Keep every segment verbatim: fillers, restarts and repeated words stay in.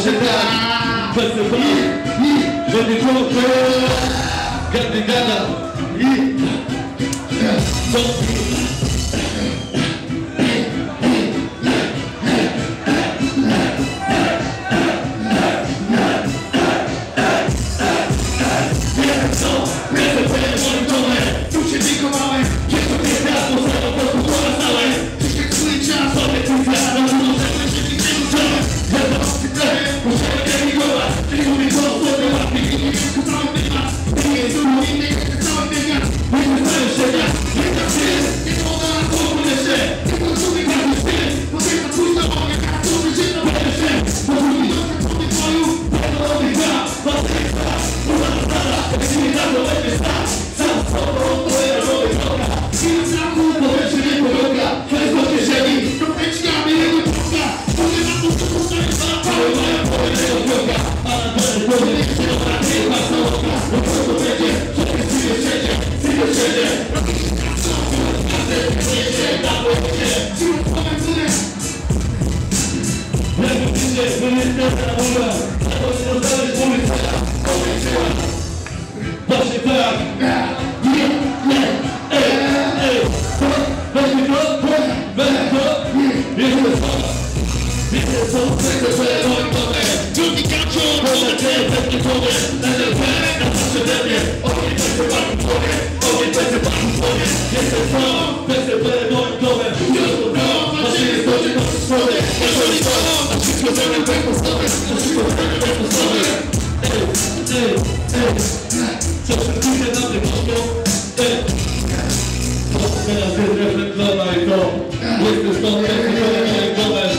Właśnie tak, festiwal, żeby trochę gady gada i co? Właśnie tak! Ej, ej! Weźmy to, weźmy to! Wiecie co? Wiecie co? Wiecie co? Drugi kaczor! Poza ciebie, pewnie powiem! Na ten pech, na zawsze we mnie! Ogień będzie panu powiem! Ogień będzie panu powiem! Wiecie co? Wiecie co? Moim domem! Wiosło to! Właśnie jest to, że nocy swoje! Jeżeli to! A wszystko ze mną tak postawę! A wszystko ze mną tak postawę! Ej, ej, ej! Co wszędzie na tym oczką? Ej! Teraz jest reflektowana i to! Jesteś tą reflektowaną moim domem!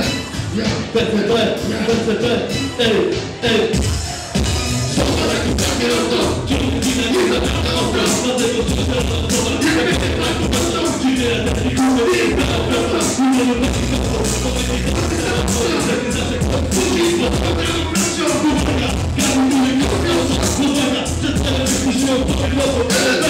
P C P! P C P! Ej! Ej! Szkoda takim prawie rozdo! Ciągle ginę, nie zabrana ostro! Dlatego przyszedłem od domu! Nie wiem, jak tak uważam! Dziwnie, jak tak nie kupię! Nie wiem, jak tak uważam! Nie wiem, jak tak uważam! Powiedzieć, że tak uważam! Powiedzieć, że tak uważam! Powiedzieć, że tak uważam! Uwaga! Garuję, uwaga! Uwaga! Przed celem wypuściłem w tobie logo!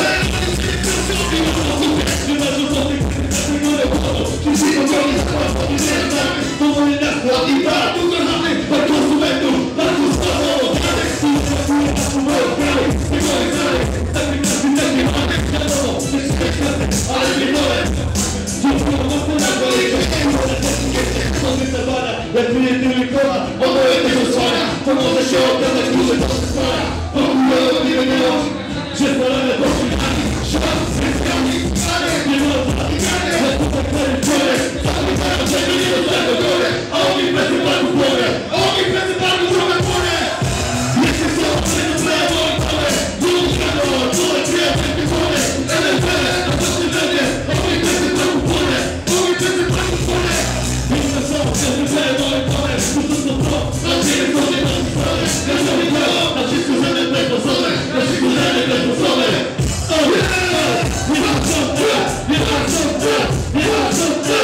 Nie ma co do tych kategorii wodą! Czy się pogoni za łatwo? Nie wiem, to moje miasto! I bardzo kochany! Dla konsumentów! Bardzo stało! Radek, który brakuje na moje sprawy! Nie moje dalej! Tak jak na tym tak nie mamy! Wiadomo! To jest świetne! Ale nie dole! Dziękuję mocno na kolejkę! Sądy zawana! Jak tu nie tyle koła! Oboje tego słania! To może się okazać duże to spara! Pokuję nie będą! Że spalane poszli! Świat z ryskami! Ale nie ma zanikania! Jak to tak dalej wczoraj! Zamykają tego nie do tego górę! A ogień plecy panu w głowę! A ogień plecy panu w głowę płonie! Jeszcze są tego prawo i pole! Drugi kanał! Człowiek przyjaciół nie płonie! L F L! Na to się będzie! Ogień plecy panu w głowę! Ogień plecy panu w głowę! Jeszcze są tego prawo i pole! Tu to to to! Na ciebie to nie ma sprawy! Na sobie to! Na wszystko żadne tego sobie! Na wszystko żadne tego sobie! Nie ma co! Nie ma co! Nie ma co!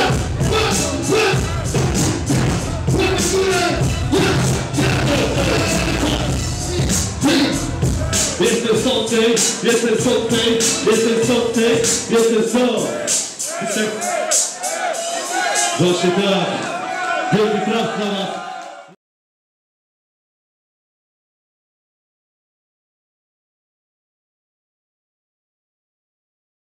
Jestem sądny, jestem sądny, jestem sądny, jestem sądny. Właśnie tak, wielki praw na was.